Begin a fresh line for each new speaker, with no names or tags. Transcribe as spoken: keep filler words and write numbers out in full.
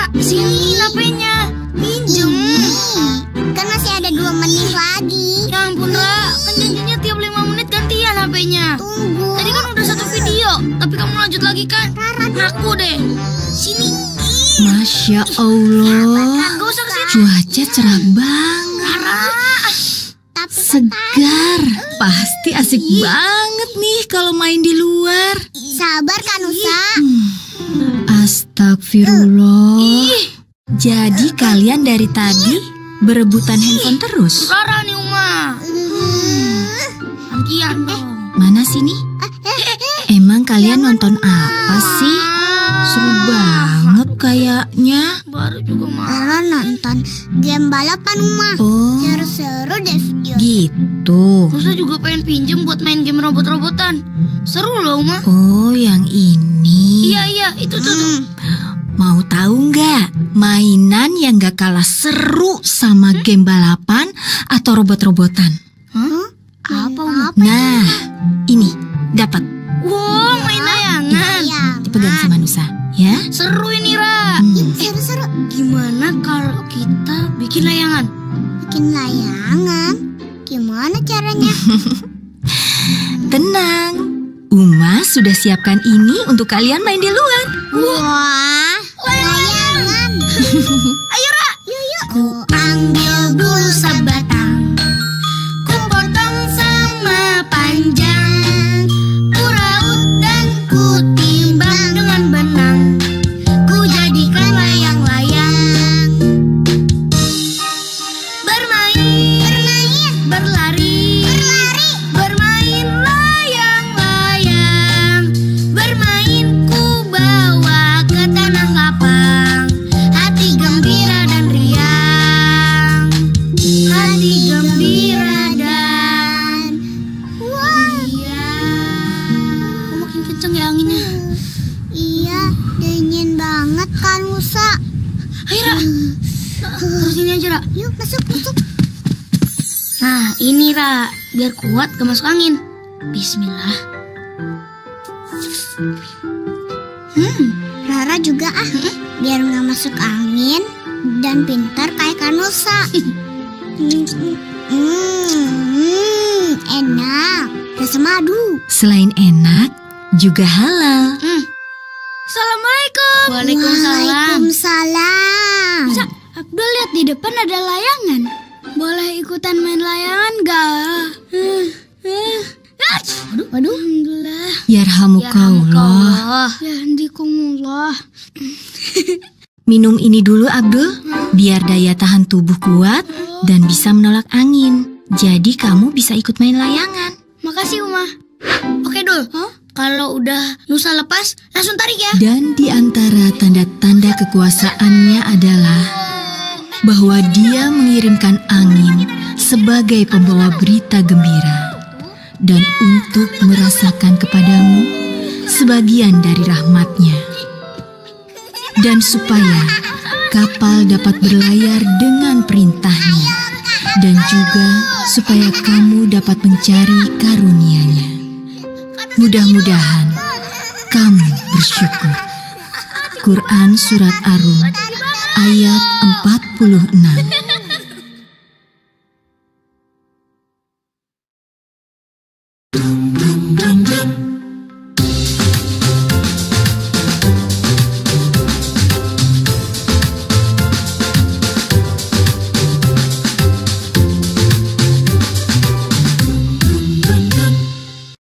Sini H P-nya. Pinjem.
Kan masih ada dua menit lagi.
Ya ampun, Ra. Kan janjinya tiap lima menit gantian H P-nya.
Tunggu.
Tadi kan udah satu video, tapi kamu lanjut lagi kan? Aku deh. Sini.
Masya Allah,
Gak usah kesini.
cuaca cerah banget.
Ra.
Tapi
Segar, pasti asik banget nih kalau main di luar.
sabar kan Nusa.
Astagfirullah.
Ih,
Jadi kalian dari tadi berebutan handphone terus?
Rara nih Uma. Gantian dong.
Mana sini? Emang kalian nonton apa sih? Seru banget kayaknya.
Baru juga mah.
Rara nonton game balapan Uma.
Oh,
Seru-seru deh video.
gitu.
Nusa juga pengen pinjem buat main game robot-robotan. Seru loh Uma.
Oh, yang ini.
Iya iya itu tuh. tuh.
Mau tahu nggak mainan yang nggak kalah seru sama game balapan atau robot-robotan?
Hah? Apa Uma?
Nah, ini dapat.
Wow, main layangan.
Iya.
Dipegang sama Nusa, ya.
Seru ini Ra.
Hmm.
Seru-seru.
Gimana kalau kita bikin layangan?
Bikin layangan. Gimana caranya?
Tenang, Uma sudah siapkan ini untuk kalian main di luar.
Wah, layangan.
Ayo Ra.
Yuk yuk. Ku ambil dulu sebatang. Ku potong sama panjang. Ku raut dan ku timbang dengan benang. Ku jadikan layang-layang. Bermain, bermain, berlari, berlari, bermain layang-layang. Bermain ku bawa ke tanah lapang. Hati gembira dan riang. Hati gembira dan riang.
Oh, makin kenceng ya anginnya.
Iya, dingin banget kan Nusa.
Ayo Ra. Terus sini aja Ra.
Yuk masuk masuk.
Nah ini Ra, biar kuat gak masuk angin. Bismillah.
Hmm, Rara juga ah, biar nggak masuk angin dan pintar kayak Kanusa. hmm, hmm, enak, rasa madu.
Selain enak, juga halal.
Hmm. Assalamualaikum. Waalaikumsalam.
Waalaikumsalam.
Bisa, Abdul lihat di depan ada layangan. Boleh ikutan main layangan gak? Uh, uh. Waduh, waduh. Alhamdulillah.
Yarhamukallah.
Yahdikumullah.
Minum ini dulu Abdul, biar daya tahan tubuh kuat dan bisa menolak angin. Jadi kamu bisa ikut main layangan.
Makasih Uma. Oke Dul, huh? Kalau udah Nusa lepas, langsung tarik ya.
Dan di antara tanda-tanda kekuasaannya adalah bahwa dia mengirimkan angin sebagai pembawa berita gembira dan untuk merasakan kepadamu sebagian dari rahmatnya. Dan supaya kapal dapat berlayar dengan perintahnya dan juga supaya kamu dapat mencari karunia-Nya. Mudah-mudahan kamu bersyukur. Quran Surat Ar-Rum ayat empat puluh enam.